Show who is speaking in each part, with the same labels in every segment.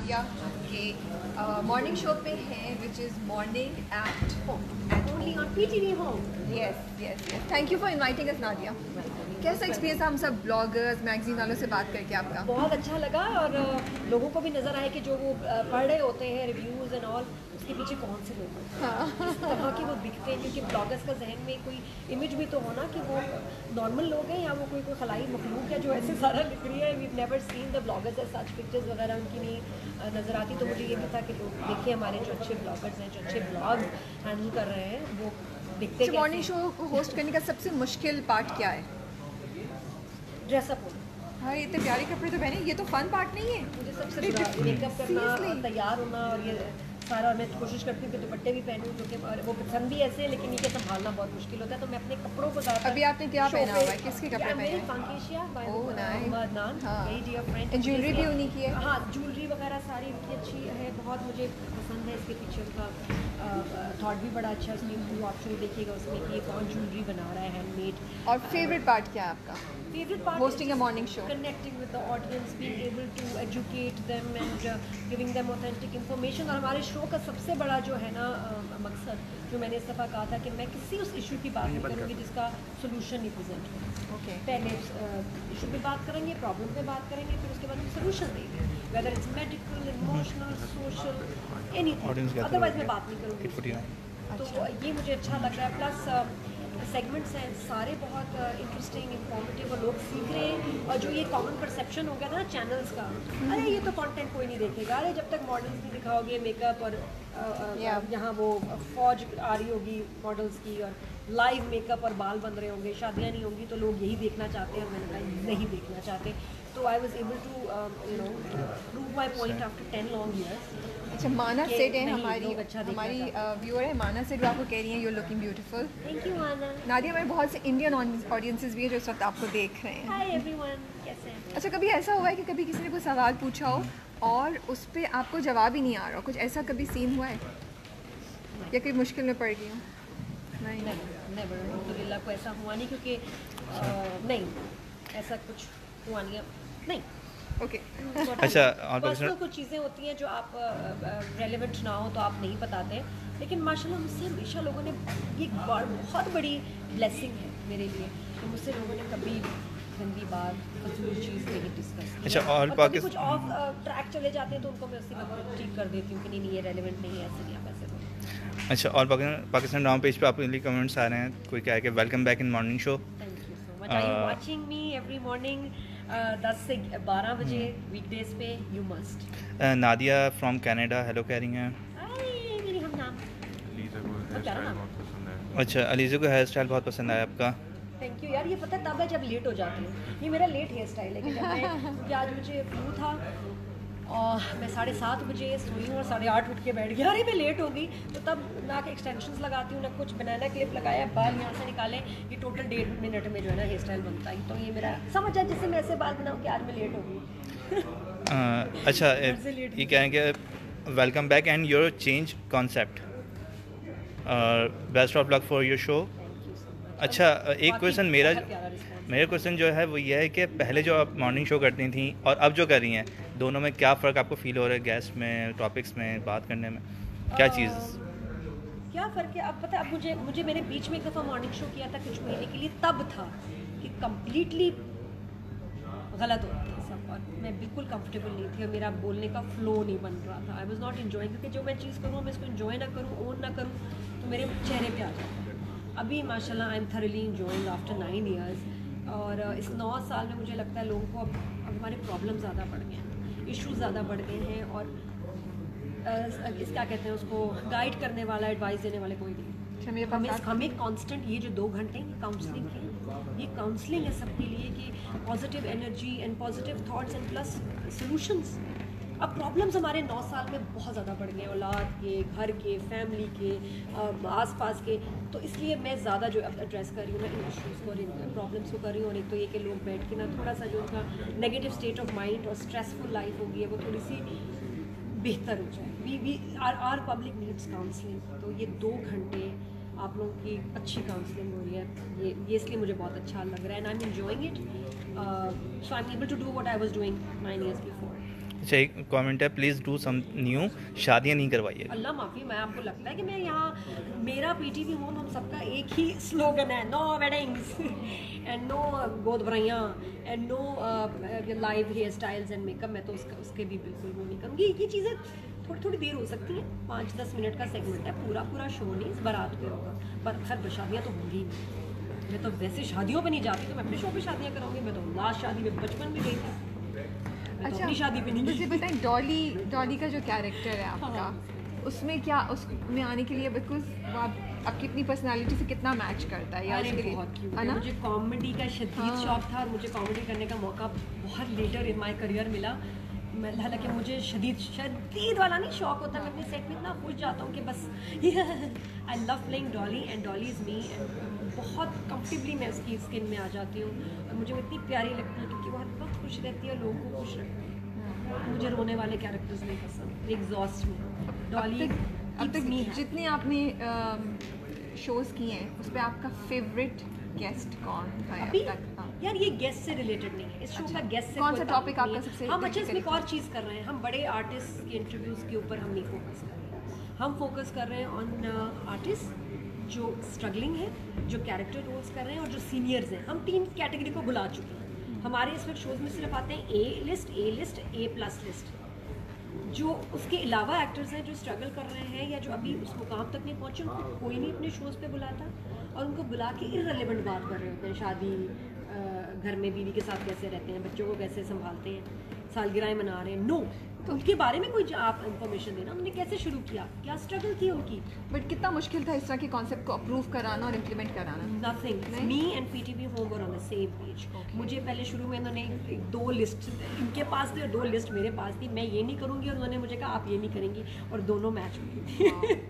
Speaker 1: नादिया के morning show पे हैं which is morning at home
Speaker 2: only on PTV home.
Speaker 1: Yes thank you for inviting us Nadia. कैसा experience हम सब ब्लॉगर्स मैगजीन वालों से बात करके आपका?
Speaker 2: बहुत अच्छा लगा और लोगों को भी नज़र आया कि जो वो पढ़ रहे होते हैं रिव्यूज़ एंड ऑल, उसके पीछे कौन से लोग हैं, इस तरह के वो दिखते हैं। क्योंकि ब्लॉगर्स का जहन में कोई इमेज भी तो होना कि वो नॉर्मल लोग हैं या वो कोई खलाई मखलूक है जो ऐसे सारा लिख रही है। We never seen the bloggers as such, pictures वगैरह उनकी नहीं नज़र आती। तो मुझे ये भी था कि लोग देखें हमारे जो अच्छे ब्लॉगर्स हैं, जो अच्छे ब्लॉग्स हैंडल कर रहे हैं, वो दिखते हैं।
Speaker 1: मॉर्निंग शो को होस्ट करने का सबसे मुश्किल पार्ट क्या है?
Speaker 2: ड्रेसअप होना।
Speaker 1: हाँ, ये इतने प्यारे कपड़े तो पहने, ये तो फन पार्ट नहीं है।
Speaker 2: मुझे सबसे बुरा मेकअप करना, तैयार होना और ये सारा। और मैं कोशिश करती हूँ कि दुपट्टे भी पहनूँ जो कि वो पसंद भी ऐसे है, लेकिन इनके संभालना बहुत मुश्किल होता है। तो मैं अपने कपड़ों को ज़्यादा।
Speaker 1: अभी आपने क्या पहना हुआ है? किसके कपड़े पहने हैं?
Speaker 2: फांकेशिया
Speaker 1: हाँ।
Speaker 2: Very dear friend.
Speaker 1: ज्वेलरी भी उन्हीं की है?
Speaker 2: हाँ, ज्वेलरी वगैरह सारी उनकी अच्छी है, बहुत मुझे पसंद है। इसके पीछे उनका थॉट भी बड़ा अच्छा है। उसमें आप शो देखिएगा उसमें कि ये कौन ज्वेलरी बना रहा है हैंडमेड।
Speaker 1: और फेवरेट पार्ट क्या है आपका?
Speaker 2: Favourite part
Speaker 1: hosting a morning show,
Speaker 2: connecting with the audience, being able to educate them and giving them authentic information। और हमारे शो का सबसे बड़ा जो है ना मकसद, जो मैंने इस दफ़ा कहा था कि मैं किसी उस इशू की बात नहीं करूँगी जिसका सोल्यूशन नहीं प्रेजेंट करूँ।
Speaker 1: ओके,
Speaker 2: पहले इशू पे बात करेंगे, प्रॉब्लम पे बात करेंगे, फिर उसके बाद हम सोल्यूशन देंगे, whether it's medical, emotional, social, anything. Otherwise मैं बात नहीं करूँगी। तो ये मुझे अच्छा लग रहा है। प्लस सेगमेंट्स हैं सारे बहुत इंटरेस्टिंग, इंफॉर्मेटिव और लोग सीख रहे हैं। और जो ये कॉमन परसेप्शन हो गया ना चैनल्स का, अरे ये तो कंटेंट कोई नहीं देखेगा, अरे जब तक मॉडल्स नहीं दिखाओगे मेकअप और यहाँ वो फौज आ रही होगी मॉडल्स की और लाइव मेकअप और बाल बन रहे होंगे, शादियाँ नहीं होंगी, तो लोग यही देखना चाहते हैं। और मैंने कहा नहीं देखना चाहते। तो I was able to prove my point after 10 long years.
Speaker 1: अच्छा, माना सेट है हमारी व्यूअर है माना सेट, आपको कह रही हैं you looking beautiful.
Speaker 2: Thank you Mana.
Speaker 1: Nadia, हमारे बहुत से इंडियन ऑडियंसेस भी हैं जो इस वक्त आपको देख रहे हैं।
Speaker 2: हाय एवरीवन, कैसे हैं?
Speaker 1: अच्छा, कभी ऐसा हुआ है कि कभी किसी ने कोई सवाल पूछा हो और उस पर आपको जवाब ही नहीं आ रहा? कुछ ऐसा कभी सीन हुआ है या कोई मुश्किल में पड़ गई हो? नहीं,
Speaker 2: नेवर, अल्हम्दुलिल्लाह को ऐसा हुआ नहीं। क्योंकि नहीं, ऐसा कुछ हुआ नहीं।
Speaker 1: ओके।
Speaker 3: अच्छा,
Speaker 2: पर्सनल कुछ चीज़ें होती हैं जो आप रेलेवेंट ना हो तो आप नहीं बताते। लेकिन माशाल्लाह मुझसे हमेशा लोगों ने, ये बहुत बड़ी ब्लेसिंग है मेरे लिए कि मुझसे लोगों ने कभी गंदी बात, फजूल चीज़ नहीं डिस्कस की।
Speaker 3: अच्छा, और
Speaker 2: कभी कुछ ऑफ ट्रैक चले जाते हैं तो उनको मैं उसी वक्त ठीक कर देती हूँ कि नहीं ये रेलेवेंट नहीं है, ऐसे नहीं, आप ऐसे बोलो।
Speaker 3: अच्छा, और पाकिस्तान ड्रामा पेज पे आपके लिए कमेंट्स आ रहे हैं, कोई क्या है कि welcome back in morning show.
Speaker 2: Thank you so much. Are you watching me every morning 10 से 12 बजे वीकडेज पे? You must.
Speaker 3: Nadia from Canada hello कह रही हैं।
Speaker 2: हाय मेरी हम नाम।
Speaker 3: अच्छा, अलीज़ा को हेयर स्टाइल बहुत पसंद आया आपका।
Speaker 2: थैंक यू यार। ये पता है तब है जब लेट हो जाती हूँ। ये मेरा लेट हेयर स्टाइल है कि जब मैं, क्योंकि आज मुझे फ्लू था और मैं 7:30 बजे सोई हूँ और 8:30 उठ के बैठ गया। अरे मैं लेट हो गई, तो तब ना के एक्सटेंशंस लगाती हूँ ना कुछ, बनाना क्लिप लगाया, बाल यहाँ से निकाले। ये टोटल 1.5 मिनट में जो है ना हेयर स्टाइल बनता है। तो ये मेरा समझ जाए जिससे मैं ऐसे बाल बनाऊँ कि आज मैं लेट हो गई।
Speaker 3: अच्छा, ये कह रहे हैं कि welcome back and your change concept, best of luck for your show. अच्छा, एक क्वेश्चन मेरा क्वेश्चन जो है वो ये है कि पहले जो आप मॉर्निंग शो करती थी और अब जो कर रही हैं, दोनों में क्या फ़र्क आपको फील हो रहा है? गेस्ट में, टॉपिक्स में बात करने में क्या चीज़
Speaker 2: क्या फ़र्क है? अब पता है, अब मुझे मैंने बीच में एक दफ़ा मॉर्निंग शो किया था कुछ महीने के लिए, तब था कि कम्प्लीटली गलत होता था सब और मैं बिल्कुल कंफर्टेबल नहीं थी और मेरा बोलने का फ्लो नहीं बन रहा था। आई वॉज नॉट इन्जॉइंग, क्योंकि जो मैं चीज़ करूँ मैं इसको इन्जॉय ना करूँ, ओन ना करूँ, तो मेरे चेहरे पे आ जाता है। अभी माशाल्लाह I am thoroughly enjoying after 9 years. और इस 9 साल में मुझे लगता है लोगों को अब हमारे प्रॉब्लम ज़्यादा बढ़ गए हैं, इश्यूज ज़्यादा बढ़ गए हैं और इस क्या कहते हैं उसको, गाइड करने वाला, एडवाइस देने वाले कोई नहीं। हमें कांस्टेंट ये जो 2 घंटे काउंसलिंग की, ये काउंसलिंग है सबके लिए कि positive energy and positive thoughts and plus solutions. अब प्रॉब्लम्स हमारे 9 साल में बहुत ज़्यादा बढ़ गए हैं, औलाद के, घर के, फैमिली के, आसपास के। तो इसलिए मैं ज़्यादा जो एड्रेस कर रही हूँ ना इन इशूज़ को और इन प्रॉब्लम्स को कर रही हूँ। और एक तो ये कि लोग बैठ के ना थोड़ा सा जो उनका नेगेटिव स्टेट ऑफ माइंड और स्ट्रेसफुल लाइफ होगी है वो थोड़ी सी बेहतर हो जाए। We are public needs counselling. तो ये 2 घंटे आप लोगों की अच्छी काउंसलिंग हो रही है, ये इसलिए मुझे बहुत अच्छा लग रहा है and I am enjoying it. So I am able to do what I was doing 9 years before.
Speaker 3: अच्छा, एक कमेंट है, प्लीज़ डू सम न्यू, शादियाँ नहीं करवाइए।
Speaker 2: अल्लाह माफ़ी, मैं आपको लगता है कि मैं यहाँ, मेरा पीटीवी होम हम सबका एक ही स्लोगन है, नो वेडिंग्स एंड नो गोद भराइयाँ and no live hair styles and makeup. मैं तो उसके भी बिल्कुल वो नहीं करूँगी। ये चीज़ें थोड़ी थोड़ी देर हो सकती हैं, 5-10 मिनट का सेगमेंट है, पूरा शो नहीं इस बारात पे होगा। पर खैर शादियाँ तो होंगी नहीं, मैं तो वैसे शादियों पे नहीं जाती, तो मैं अपने शो पे शादियाँ कराऊंगी। मैं तो लास्ट शादी में बचपन में गई थी, मैं तो अपनी शादी पे नहीं
Speaker 1: मुझे
Speaker 2: गई।
Speaker 1: बताएं, डॉली का जो कैरेक्टर है आपका, उसमें क्या उसमें आने के लिए बिकॉज आपकी अपनी पर्सनालिटी से कितना मैच करता है?
Speaker 2: अरे बहुत क्यूट है। मुझे कॉमेडी का शदीद शौक था और मुझे कॉमेडी करने का मौका बहुत लेटर इन माय करियर मिला। हालांकि मुझे शदीद वाला नहीं शौक होता, मैं अपने सेट में इतना खुश जाता हूँ कि बस I love playing Dolly and Dolly is me and बहुत कंफर्टेबली मैं उसकी स्किन में आ जाती हूँ और मुझे वो इतनी प्यारी लगती है क्योंकि वो हर वक्त खुश रहती है और लोगों को खुश रखती है। मुझे रोने वाले कैरेक्टर्स नहीं पसंद, एग्जॉस्ट में डॉली।
Speaker 1: अब तक जितने आपने शोज़ किए हैं उस पर आपका फेवरेट गेस्ट कौन था
Speaker 2: अभी
Speaker 1: अब तक?
Speaker 2: यार ये गेस्ट से रिलेटेड नहीं है, इस शो का गेस्ट से
Speaker 1: कौन सा टॉपिक आपका सबसे
Speaker 2: हम अच्छा इसमें एक और चीज़ कर रहे हैं, हम बड़े आर्टिस्ट के इंटरव्यूज़ के ऊपर हम नहीं फोकस कर रहे हैं। हम फोकस कर रहे हैं ऑन आर्टिस्ट जो स्ट्रगलिंग है, जो कैरेक्टर रोल्स कर रहे हैं और जो सीनियर्स हैं। हम 3 कैटेगरी को बुला चुके हैं। हमारे इस वक्त शोज़ में सिर्फ आते हैं ए लिस्ट, A+ लिस्ट। जो उसके अलावा एक्टर्स हैं जो स्ट्रगल कर रहे हैं या जो अभी उस मुकाम तक नहीं पहुंचे, उनको कोई नहीं अपने शोज़ पे बुलाता और उनको बुला के इररिलेवेंट बात कर रहे होते हैं। शादी, घर में बीवी के साथ कैसे रहते हैं, बच्चों को कैसे संभालते हैं, सालगिरह मना रहे हैं, नो, तो उनके बारे में कोई आप इंफॉर्मेशन देना, उन्होंने कैसे शुरू किया, क्या स्ट्रगल थी उनकी।
Speaker 1: बट कितना मुश्किल था इस तरह के कॉन्सेप्ट को अप्रूव कराना और इम्प्लीमेंट कराना?
Speaker 2: Nothing, me and PTV home were on the same page. मुझे पहले शुरू में उन्होंने 2 लिस्ट इनके पास थी और 2 लिस्ट मेरे पास थी। मैं ये नहीं करूँगी और उन्होंने मुझे कहा आप ये नहीं करेंगी और दोनों मैच हुई थी।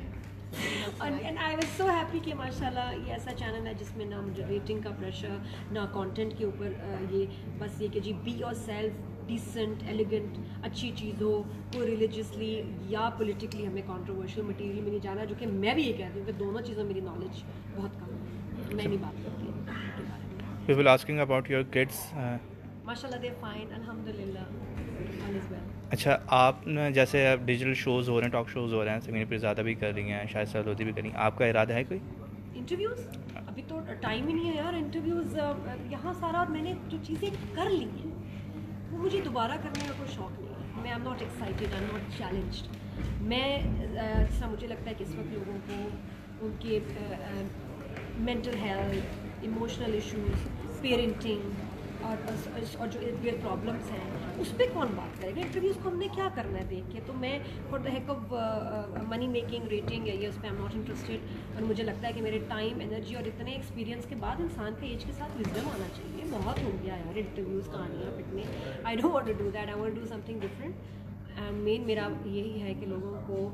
Speaker 2: And I was so happy कि माशाल्लाह ये ऐसा चैनल है जिसमें ना मुझे रेटिंग का प्रेशर, ना कंटेंट के ऊपर ये बस ये कि जी be yourself, decent, elegant, अच्छी चीज़ हो, कोई रिलीजियसली या पॉलिटिकली हमें कंट्रोवर्शियल मटेरियल में नहीं जाना, जो कि मैं भी ये कहती हूँ कि दोनों चीज़ों मेरी नॉलेज बहुत कम है, मैं नहीं बात करती इनके बारे में।
Speaker 3: People asking about your kids.
Speaker 2: माशाल्लाह दे फाइन, अल्हम्दुलिल्लाह, ऑल इज वेल।
Speaker 3: अच्छा, आप जैसे अब डिजिटल शोज़ हो रहे हैं, टॉक शोज़ हो रहे हैं, समीर पिरज़ादा भी कर रही हैं, शायद सरोदी भी कर रही हैं, आपका इरादा है कोई
Speaker 2: इंटरव्यूज़? अभी तो टाइम ही नहीं है यार इंटरव्यूज़, यहाँ सारा मैंने जो चीज़ें कर ली हैं वो मुझे दोबारा करने का कोई शौक नहीं है। मैं I am not excited, I am not challenged. मैं जिस तरह मुझे लगता है कि इस वक्त लोगों को उनके mental health, emotional issues, parenting और जो इर्द गिर्द प्रॉब्लम्स हैं उस पर कौन बात करेगा। इंटरव्यूज़ को हमने क्या करना है देख के, तो मैं for the heck of money making, rating या ये उस पर आई एम नॉट इंटरेस्टेड। और मुझे लगता है कि मेरे टाइम, एनर्जी और इतने एक्सपीरियंस के बाद इंसान के एज के साथ विजडम आना चाहिए। बहुत हो गया यार इंटरव्यूज़, कहानियाँ पिटने। I don't want to do that, I want to do something different. And main मेरा यही है कि लोगों को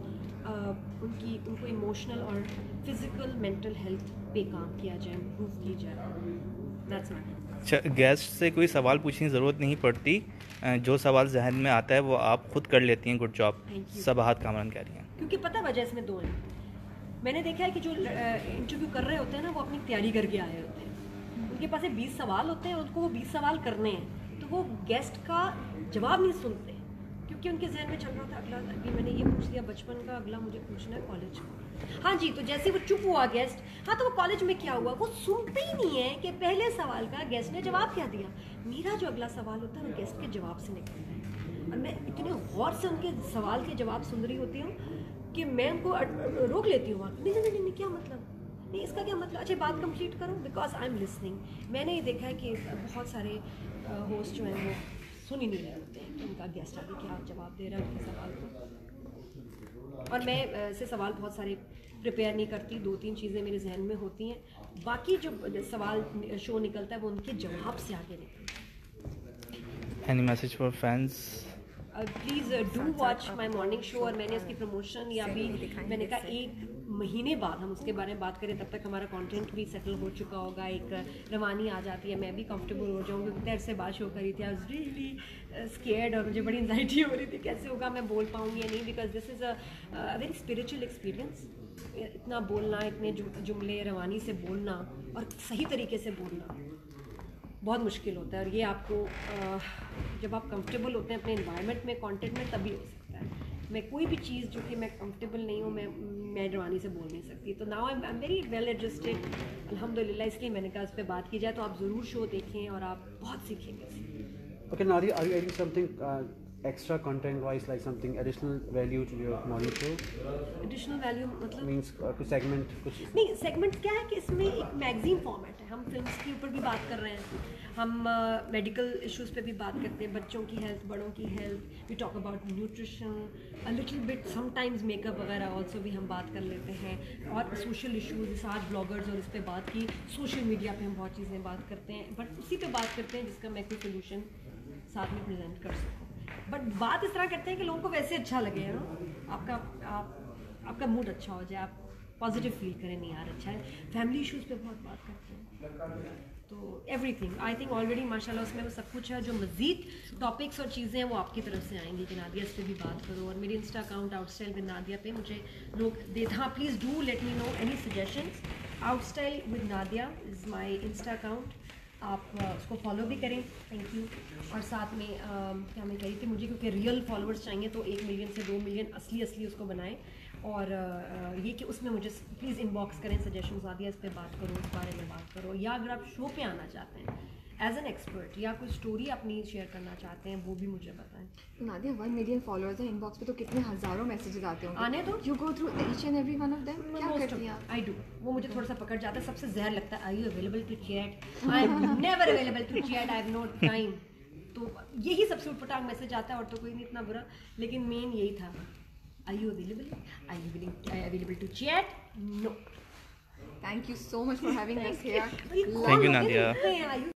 Speaker 2: उनको इमोशनल और फिज़िकल मेंटल हेल्थ पे काम किया जाए, इम्प्रूव की जाए। That's my.
Speaker 3: अच्छा, गेस्ट से कोई सवाल पूछने की ज़रूरत नहीं पड़ती, जो सवाल जहन में आता है वो आप खुद कर लेती हैं। गुड जॉब, सबाहत कामरान कह रही हैं।
Speaker 2: क्योंकि पता वजह इसमें 2 हैं। मैंने देखा है कि जो इंटरव्यू कर रहे होते हैं ना, वो अपनी तैयारी करके आए होते हैं, उनके पास 20 सवाल होते हैं, उनको वो 20 सवाल करने हैं, तो वो गेस्ट का जवाब नहीं सुनते क्योंकि उनके जहन में चल रहा था अगला, अभी मैंने ये पूछ लिया बचपन का, अगला मुझे पूछना है कॉलेज का। हाँ जी, तो जैसे वो चुप हुआ गेस्ट, हाँ तो वो कॉलेज में क्या हुआ, वो सुनते ही नहीं है कि पहले सवाल का गेस्ट ने जवाब क्या दिया। मेरा जो अगला सवाल होता है वो गेस्ट के जवाब से निकलता है और मैं इतने गौर से उनके सवाल के जवाब सुन रही होती हूँ कि मैं उनको रोक लेती हूँ। नहीं, क्या मतलब, नहीं इसका क्या मतलब, अच्छा बात कंप्लीट करो, बिकॉज आई एम लिसनिंग। मैंने ये देखा है कि बहुत सारे होस्ट जो हैं वो सुन ही नहीं रहे होते हैं कि उनका गेस्ट आगे क्या जवाब दे रहा है उनके सवाल को। और मैं ऐसे सवाल बहुत सारे प्रिपेयर नहीं करती, 2-3 चीज़ें मेरे जहन में होती हैं, बाकी जो सवाल शो निकलता है वो उनके जवाब से आगे निकलता है।
Speaker 3: Any message for fans?
Speaker 2: Please do watch my morning show. और मैंने उसकी प्रमोशन या भी मैंने कहा 1 महीने बाद हम उसके बारे में बात करें, तब तक हमारा कंटेंट भी सेटल हो चुका होगा, एक रवानी आ जाती है, मैं भी कंफर्टेबल हो जाऊँगी। क्योंकि देर से बात शो करी थी, आई वाज रियली स्केर्ड और मुझे बड़ी एंजाइटी हो रही थी कैसे होगा, मैं बोल पाऊँगी या नहीं, because this is a very spiritual experience. इतना बोलना, इतने जुमले रवानी से बोलना और सही तरीके से बोलना, बहुत मुश्किल होता है। और ये आपको जब आप कंफर्टेबल होते हैं अपने इन्वायरमेंट में, कंटेंट में, तभी हो सकता है। मैं कोई भी चीज़ जो कि मैं कंफर्टेबल नहीं हूँ, मैं रवानी से बोल नहीं सकती। तो now I am very well adjusted अल्हम्दुलिल्लाह। इसलिए मैंने कहा इस पर बात की जाए। तो आप ज़रूर शो देखें और आप बहुत सीखेंगे।
Speaker 4: Okay, Nadia, are you adding something extra content-wise, like something additional value to your morning show?
Speaker 2: Additional value मतलब
Speaker 4: Means कुछ segment, कुछ
Speaker 2: नहीं, सेगमेंट क्या है कि इसमें एक मैगजीन फॉर्मेट है। हम फिल्म्स के ऊपर भी बात कर रहे हैं, हम मेडिकल इश्यूज़ पे भी बात करते हैं, बच्चों की हेल्थ, बड़ों की health, we talk about nutrition, a little bit sometimes makeup वगैरह ऑल्सो भी हम बात कर लेते हैं। और सोशल इश्यूज़, आज ब्लॉगर्स और इस पे बात की, सोशल मीडिया पे हम बहुत चीज़ें बात करते हैं, बट उसी पे बात करते हैं जिसका मैं कोई सोल्यूशन साथ में प्रेजेंट कर सकूँ। बट बात इस तरह करते हैं कि लोगों को वैसे अच्छा लगे, यू नो, आपका मूड अच्छा हो जाए, आप पॉजिटिव फील करें, नहीं यार अच्छा है। फैमिली इश्यूज़ पे बहुत बात करते हैं, तो एवरीथिंग आई थिंक ऑलरेडी माशाल्लाह उसमें वो सब कुछ है। जो मज़ीद टॉपिक्स और चीज़ें हैं वो आपकी तरफ से आएंगी कि नादिया इस पर भी बात करो। और मेरी insta account outstyle with Nadia पे मुझे लोग हाँ please do let me know any suggestions. Outstyle with Nadia is my insta account, आप उसको फॉलो भी करें, थैंक यू। और साथ में क्या मैं कह रही थी, मुझे क्योंकि रियल फॉलोअर्स चाहिए तो 1 मिलियन से 2 मिलियन असली उसको बनाएं। और ये कि उसमें मुझे प्लीज़ इनबॉक्स करें सजेशंस, नादिया इस पे बात करो, इस बारे में बात करो। या अगर आप शो पे आना चाहते हैं एज एन एक्सपर्ट या कोई स्टोरी अपनी शेयर करना चाहते हैं, वो भी मुझे बताएं।
Speaker 1: नादिया 1 मिलियन फॉलोअर्स हैं, इनबॉक्स पे तो कितने हज़ारों मैसेजेस आते होंगे।
Speaker 2: आने दो,
Speaker 1: you go through each and every one of them, क्या करती हैं आप?
Speaker 2: आई डू, वो मुझे थोड़ा सा पकड़ जाता है। सबसे जहर लगता है, I you available to chat, I am never available to chat, I have no time. तो यही सबसे उटपटांग मैसेज आता है, और तो कोई नहीं इतना बुरा, लेकिन मेन यही था, I you available, I you available to chat, no.
Speaker 1: Thank you so much for having us here.
Speaker 3: Thank you, Nadia.